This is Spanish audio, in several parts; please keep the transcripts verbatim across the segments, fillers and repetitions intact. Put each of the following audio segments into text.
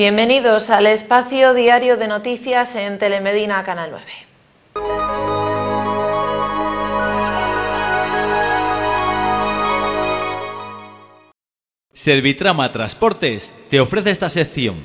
Bienvenidos al espacio diario de noticias en Telemedina Canal nueve. Servitrama Transportes te ofrece esta sección.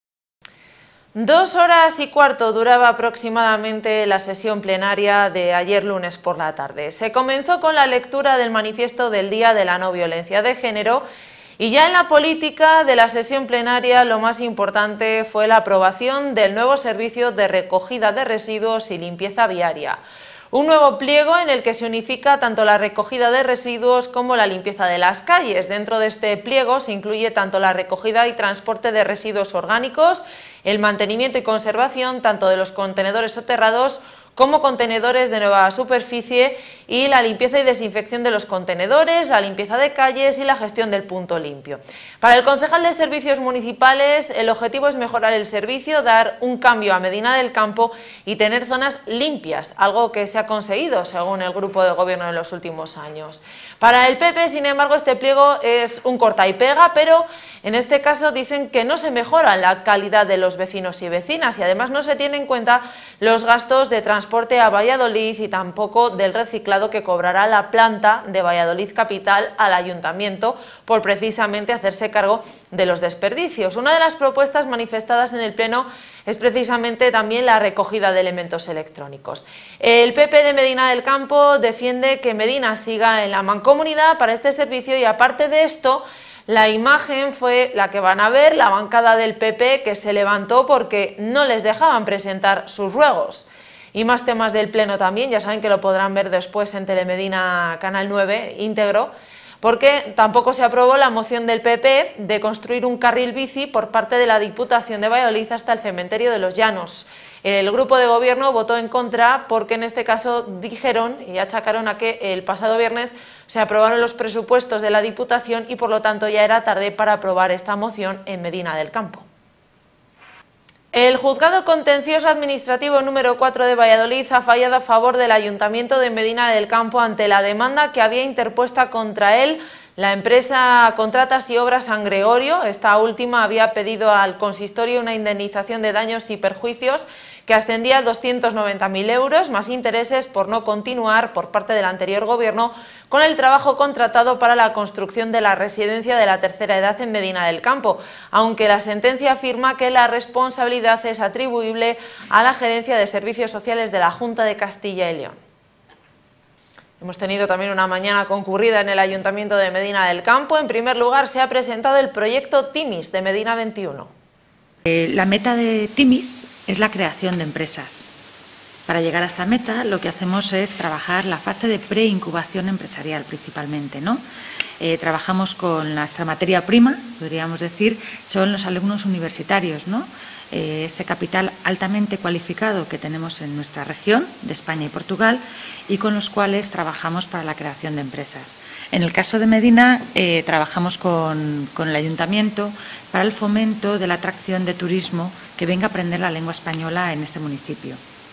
Dos horas y cuarto duraba aproximadamente la sesión plenaria de ayer lunes por la tarde. Se comenzó con la lectura del manifiesto del Día de la No Violencia de Género y ya en la política de la sesión plenaria lo más importante fue la aprobación del nuevo servicio de recogida de residuos y limpieza viaria. Un nuevo pliego en el que se unifica tanto la recogida de residuos como la limpieza de las calles. Dentro de este pliego se incluye tanto la recogida y transporte de residuos orgánicos, el mantenimiento y conservación tanto de los contenedores soterrados como contenedores de nueva superficie y la limpieza y desinfección de los contenedores, la limpieza de calles y la gestión del punto limpio. Para el concejal de Servicios Municipales, el objetivo es mejorar el servicio, dar un cambio a Medina del Campo y tener zonas limpias, algo que se ha conseguido según el grupo de gobierno en los últimos años. Para el P P, sin embargo, este pliego es un corta y pega, pero en este caso dicen que no se mejora la calidad de los vecinos y vecinas y además no se tiene en cuenta los gastos de transporte a Valladolid y tampoco del reciclado que cobrará la planta de Valladolid Capital al ayuntamiento por precisamente hacerse cargo de los desperdicios. Una de las propuestas manifestadas en el Pleno es precisamente también la recogida de elementos electrónicos. El P P de Medina del Campo defiende que Medina siga en la mancomunidad para este servicio y aparte de esto, la imagen fue la que van a ver, la bancada del P P que se levantó porque no les dejaban presentar sus ruegos. Y más temas del Pleno también, ya saben que lo podrán ver después en Telemedina Canal nueve íntegro, porque tampoco se aprobó la moción del P P de construir un carril bici por parte de la Diputación de Valladolid hasta el cementerio de los Llanos. El grupo de gobierno votó en contra porque en este caso dijeron y achacaron a que el pasado viernes se aprobaron los presupuestos de la Diputación y por lo tanto ya era tarde para aprobar esta moción en Medina del Campo. El Juzgado Contencioso Administrativo número cuatro de Valladolid ha fallado a favor del Ayuntamiento de Medina del Campo ante la demanda que había interpuesta contra él la empresa Contratas y Obras San Gregorio. Esta última había pedido al consistorio una indemnización de daños y perjuicios que ascendía a doscientos noventa mil euros, más intereses por no continuar por parte del anterior gobierno con el trabajo contratado para la construcción de la residencia de la tercera edad en Medina del Campo, aunque la sentencia afirma que la responsabilidad es atribuible a la Gerencia de Servicios Sociales de la Junta de Castilla y León. Hemos tenido también una mañana concurrida en el Ayuntamiento de Medina del Campo. En primer lugar, se ha presentado el proyecto Timis de Medina veintiuno. Eh, la meta de Timis es la creación de empresas. Para llegar a esta meta, lo que hacemos es trabajar la fase de preincubación empresarial principalmente, ¿no? Eh, trabajamos con nuestra materia prima, podríamos decir, son los alumnos universitarios, ¿no? Eh, ese capital altamente cualificado que tenemos en nuestra región, de España y Portugal, y con los cuales trabajamos para la creación de empresas. En el caso de Medina, eh, trabajamos con, con el Ayuntamiento para el fomento de la atracción de turismo que venga a aprender la lengua española en este municipio.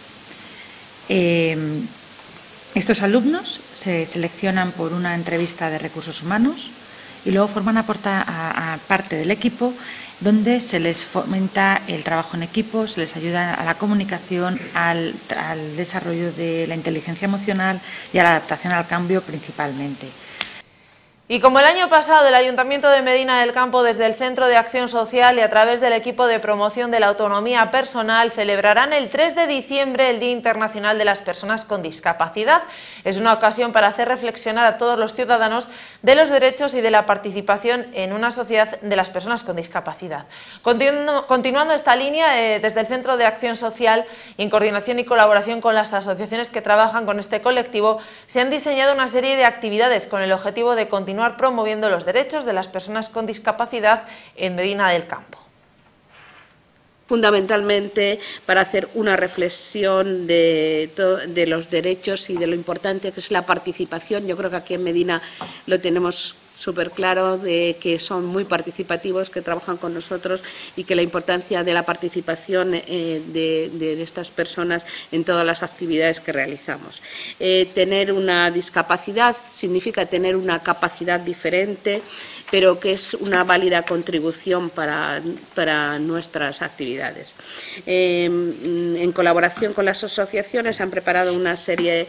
Eh, estos alumnos se seleccionan por una entrevista de recursos humanos y luego forman a, a, a parte del equipo donde se les fomenta el trabajo en equipo, se les ayuda a la comunicación, al, al desarrollo de la inteligencia emocional y a la adaptación al cambio principalmente. Y como el año pasado, el Ayuntamiento de Medina del Campo, desde el Centro de Acción Social y a través del equipo de promoción de la autonomía personal, celebrarán el tres de diciembre el Día Internacional de las Personas con Discapacidad. Es una ocasión para hacer reflexionar a todos los ciudadanos de los derechos y de la participación en una sociedad de las personas con discapacidad. Continu- continuando esta línea, eh, desde el Centro de Acción Social y en coordinación y colaboración con las asociaciones que trabajan con este colectivo, se han diseñado una serie de actividades con el objetivo de continuar promoviendo los derechos de las personas con discapacidad en Medina del Campo. Fundamentalmente para hacer una reflexión de, de los derechos y de lo importante que es la participación. Yo creo que aquí en Medina lo tenemos súper claro de que son muy participativos, que trabajan con nosotros y que la importancia de la participación eh, de, de estas personas en todas las actividades que realizamos. Eh, tener una discapacidad significa tener una capacidad diferente, pero que es una válida contribución para, para nuestras actividades. Eh, en colaboración con las asociaciones han preparado una serie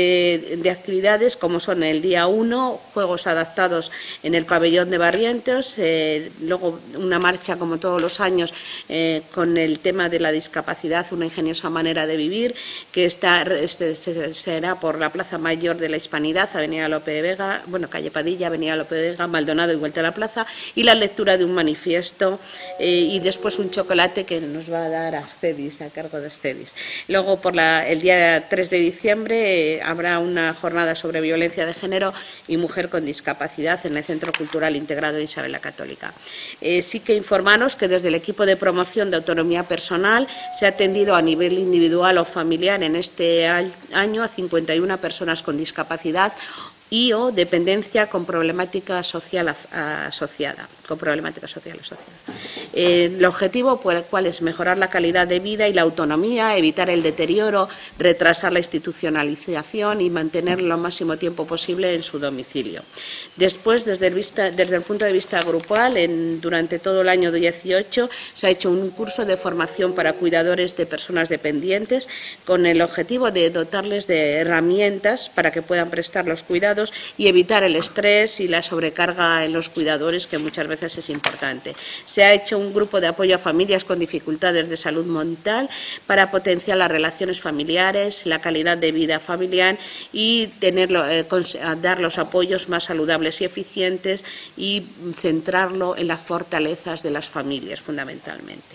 de, de actividades, como son el día uno, juegos adaptados en el pabellón de Barrientos, eh, luego una marcha como todos los años eh, con el tema de la discapacidad, una ingeniosa manera de vivir, que está, este, será por la Plaza Mayor de la Hispanidad, Avenida Lope de Vega, bueno, calle Padilla, Avenida Lope de Vega, Maldonado y vuelta a la plaza, y la lectura de un manifiesto eh, y después un chocolate que nos va a dar a Stedis, a cargo de Stedis. Luego, por la, el día tres de diciembre, eh, habrá una jornada sobre violencia de género y mujer con discapacidad en el Centro Cultural Integrado de Isabel la Católica. Eh, sí que informaros que desde el equipo de promoción de autonomía personal se ha atendido a nivel individual o familiar en este año a cincuenta y una personas con discapacidad y o dependencia con problemática social asociada, con problemática social asociada. Eh, el objetivo, pues, cuál es mejorar la calidad de vida y la autonomía, evitar el deterioro, retrasar la institucionalización y mantener lo máximo tiempo posible en su domicilio. Después, desde el, vista, desde el punto de vista grupal, en, durante todo el año dieciocho se ha hecho un curso de formación para cuidadores de personas dependientes con el objetivo de dotarles de herramientas para que puedan prestar los cuidados y evitar el estrés y la sobrecarga en los cuidadores, que muchas veces es importante. Se ha hecho un grupo de apoyo a familias con dificultades de salud mental para potenciar las relaciones familiares, la calidad de vida familiar y tenerlo, eh, dar los apoyos más saludables y eficientes y centrarlo en las fortalezas de las familias, fundamentalmente.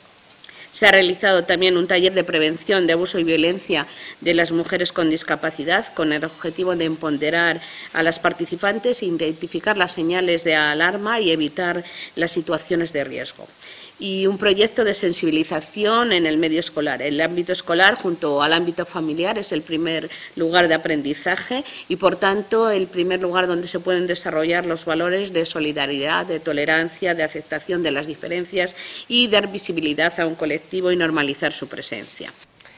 Se ha realizado también un taller de prevención de abuso y violencia de las mujeres con discapacidad con el objetivo de empoderar a las participantes, identificar las señales de alarma y evitar las situaciones de riesgo. Y un proyecto de sensibilización en el medio escolar. El ámbito escolar, junto al ámbito familiar, es el primer lugar de aprendizaje y, por tanto, el primer lugar donde se pueden desarrollar los valores de solidaridad, de tolerancia, de aceptación de las diferencias y dar visibilidad a un colectivo y normalizar su presencia.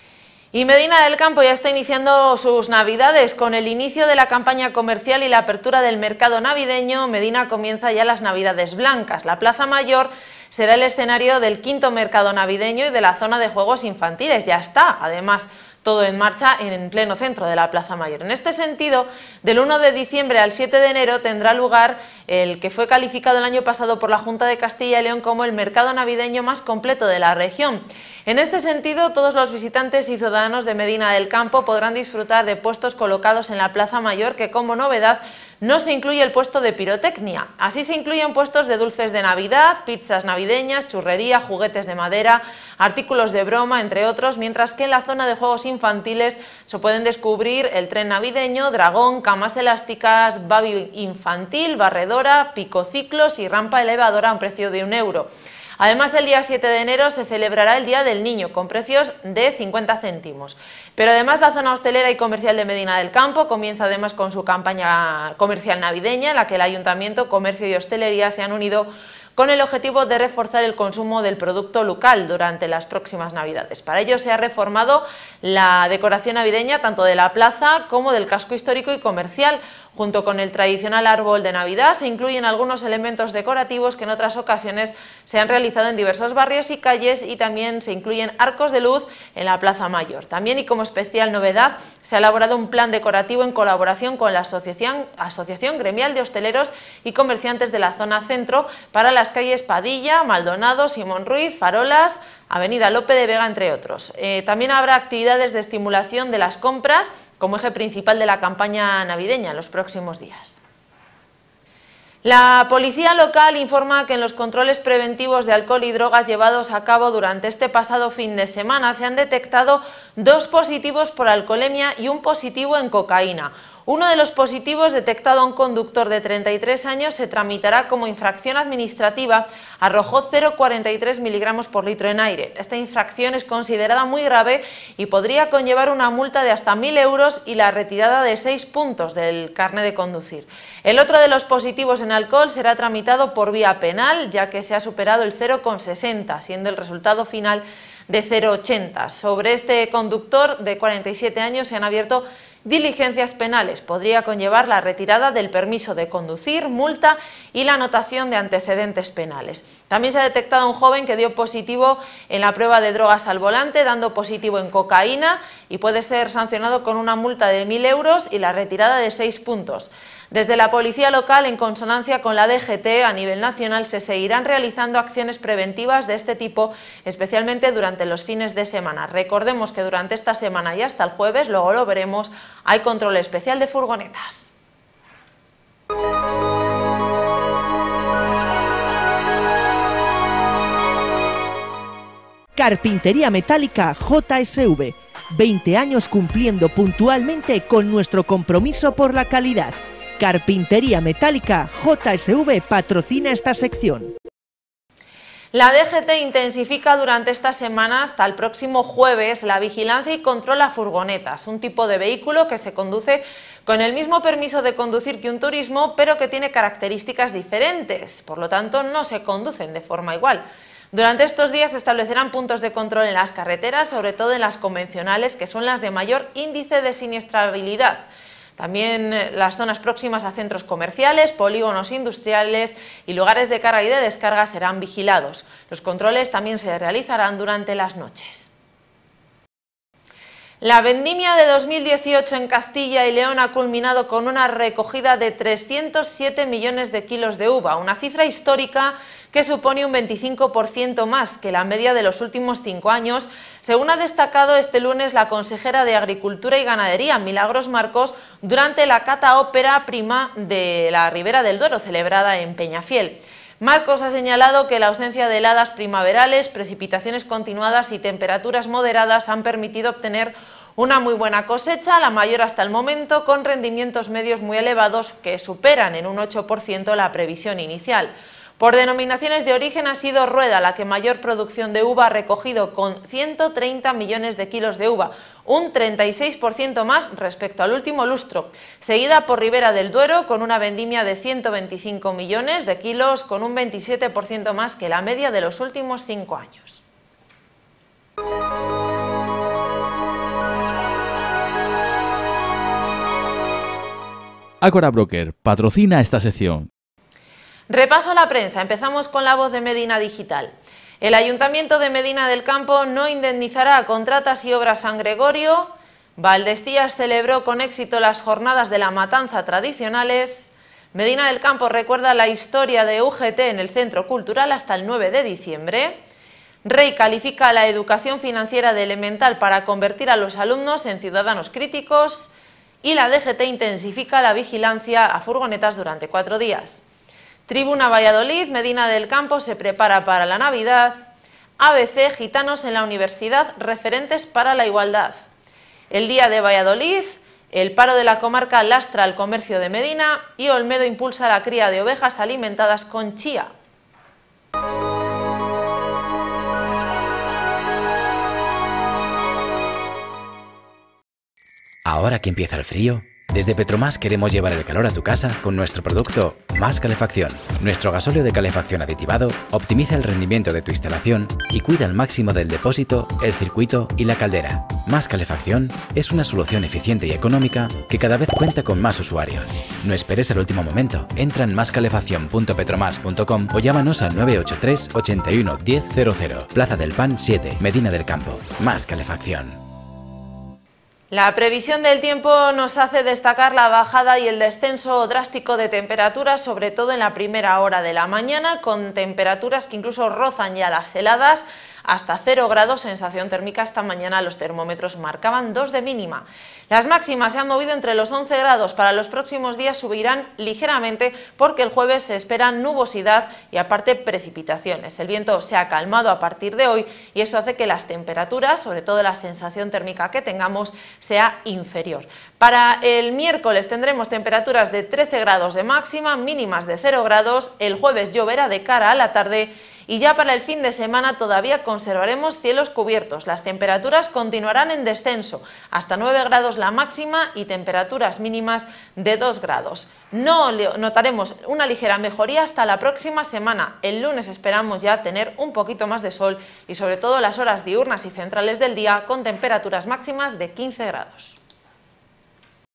Y Medina del Campo ya está iniciando sus Navidades. Con el inicio de la campaña comercial y la apertura del mercado navideño, Medina comienza ya las Navidades blancas. La Plaza Mayor será el escenario del quinto mercado navideño y de la zona de juegos infantiles. Ya está, además, todo en marcha en pleno centro de la Plaza Mayor. En este sentido, del uno de diciembre al siete de enero tendrá lugar el que fue calificado el año pasado por la Junta de Castilla y León como el mercado navideño más completo de la región. En este sentido, todos los visitantes y ciudadanos de Medina del Campo podrán disfrutar de puestos colocados en la Plaza Mayor que, como novedad, no se incluye el puesto de pirotecnia. Así se incluyen puestos de dulces de Navidad, pizzas navideñas, churrería, juguetes de madera, artículos de broma, entre otros, mientras que en la zona de juegos infantiles se pueden descubrir el tren navideño, dragón, camas elásticas, babi infantil, barredora, picociclos y rampa elevadora a un precio de un euro. Además, el día siete de enero se celebrará el Día del Niño, con precios de cincuenta céntimos. Pero además la zona hostelera y comercial de Medina del Campo comienza además con su campaña comercial navideña, en la que el Ayuntamiento, Comercio y Hostelería se han unido con el objetivo de reforzar el consumo del producto local durante las próximas Navidades. Para ello se ha reformado la decoración navideña tanto de la plaza como del casco histórico y comercial. Junto con el tradicional árbol de Navidad se incluyen algunos elementos decorativos que en otras ocasiones se han realizado en diversos barrios y calles, y también se incluyen arcos de luz en la Plaza Mayor. También, y como especial novedad, se ha elaborado un plan decorativo en colaboración con la Asociación, Asociación Gremial de Hosteleros y Comerciantes de la Zona Centro para las calles Padilla, Maldonado, Simón Ruiz, Farolas, Avenida Lope de Vega, entre otros. Eh, también habrá actividades de estimulación de las compras como eje principal de la campaña navideña en los próximos días. La policía local informa que en los controles preventivos de alcohol y drogas llevados a cabo durante este pasado fin de semana se han detectado dos positivos por alcoholemia y un positivo en cocaína. Uno de los positivos, detectado a un conductor de treinta y tres años, se tramitará como infracción administrativa. Arrojó cero coma cuarenta y tres miligramos por litro en aire. Esta infracción es considerada muy grave y podría conllevar una multa de hasta mil euros y la retirada de seis puntos del carné de conducir. El otro de los positivos en alcohol será tramitado por vía penal, ya que se ha superado el cero coma sesenta, siendo el resultado final de cero coma ochenta. Sobre este conductor de cuarenta y siete años se han abierto diligencias penales. Podría conllevar la retirada del permiso de conducir, multa y la anotación de antecedentes penales. También se ha detectado a un joven que dio positivo en la prueba de drogas al volante, dando positivo en cocaína, y puede ser sancionado con una multa de mil euros y la retirada de seis puntos. Desde la policía local, en consonancia con la D G T a nivel nacional, se seguirán realizando acciones preventivas de este tipo, especialmente durante los fines de semana. Recordemos que durante esta semana y hasta el jueves, luego lo veremos, hay control especial de furgonetas. Carpintería Metálica J S V. veinte años cumpliendo puntualmente con nuestro compromiso por la calidad. Carpintería Metálica J S V patrocina esta sección. La D G T intensifica durante esta semana hasta el próximo jueves la vigilancia y control a furgonetas, un tipo de vehículo que se conduce con el mismo permiso de conducir que un turismo, pero que tiene características diferentes, por lo tanto no se conducen de forma igual. Durante estos días se establecerán puntos de control en las carreteras, sobre todo en las convencionales, que son las de mayor índice de siniestrabilidad. También las zonas próximas a centros comerciales, polígonos industriales y lugares de carga y de descarga serán vigilados. Los controles también se realizarán durante las noches. La vendimia de dos mil dieciocho en Castilla y León ha culminado con una recogida de trescientos siete millones de kilos de uva, una cifra histórica que supone un veinticinco por ciento más que la media de los últimos cinco años, según ha destacado este lunes la consejera de Agricultura y Ganadería, Milagros Marcos, durante la cata ópera prima de la Ribera del Duero, celebrada en Peñafiel. Marcos ha señalado que la ausencia de heladas primaverales, precipitaciones continuadas y temperaturas moderadas han permitido obtener una muy buena cosecha, la mayor hasta el momento, con rendimientos medios muy elevados que superan en un ocho por ciento la previsión inicial. Por denominaciones de origen ha sido Rueda la que mayor producción de uva ha recogido, con ciento treinta millones de kilos de uva, un treinta y seis por ciento más respecto al último lustro, seguida por Ribera del Duero con una vendimia de ciento veinticinco millones de kilos, con un veintisiete por ciento más que la media de los últimos cinco años. Ágora Broker patrocina esta sección. Repaso a la prensa. Empezamos con La Voz de Medina Digital. El Ayuntamiento de Medina del Campo no indemnizará a Contratas y Obras San Gregorio. Valdestías celebró con éxito las jornadas de la matanza tradicionales. Medina del Campo recuerda la historia de U G T en el Centro Cultural hasta el nueve de diciembre. Rey califica la educación financiera de elemental para convertir a los alumnos en ciudadanos críticos. Y la D G T intensifica la vigilancia a furgonetas durante cuatro días. Tribuna Valladolid, Medina del Campo se prepara para la Navidad. A B C, Gitanos en la Universidad, referentes para la igualdad. El Día de Valladolid, el paro de la comarca lastra al comercio de Medina y Olmedo impulsa la cría de ovejas alimentadas con chía. Ahora que empieza el frío, desde Petromas queremos llevar el calor a tu casa con nuestro producto Más Calefacción. Nuestro gasóleo de calefacción aditivado optimiza el rendimiento de tu instalación y cuida al máximo del depósito, el circuito y la caldera. Más Calefacción es una solución eficiente y económica que cada vez cuenta con más usuarios. No esperes el último momento. Entra en más calefacción punto petromas punto com o llámanos al nueve ocho tres, ochenta y uno, diez cero cero. Plaza del Pan siete, Medina del Campo. Más Calefacción. La previsión del tiempo nos hace destacar la bajada y el descenso drástico de temperaturas, sobre todo en la primera hora de la mañana, con temperaturas que incluso rozan ya las heladas, hasta cero grados, sensación térmica esta mañana los termómetros marcaban dos de mínima. Las máximas se han movido entre los once grados, para los próximos días subirán ligeramente porque el jueves se espera nubosidad y aparte precipitaciones. El viento se ha calmado a partir de hoy y eso hace que las temperaturas, sobre todo la sensación térmica que tengamos, sea inferior. Para el miércoles tendremos temperaturas de trece grados de máxima, mínimas de cero grados, el jueves lloverá de cara a la tarde y ya para el fin de semana todavía conservaremos cielos cubiertos. Las temperaturas continuarán en descenso, hasta nueve grados la máxima y temperaturas mínimas de dos grados. No notaremos una ligera mejoría hasta la próxima semana. El lunes esperamos ya tener un poquito más de sol y sobre todo las horas diurnas y centrales del día con temperaturas máximas de quince grados.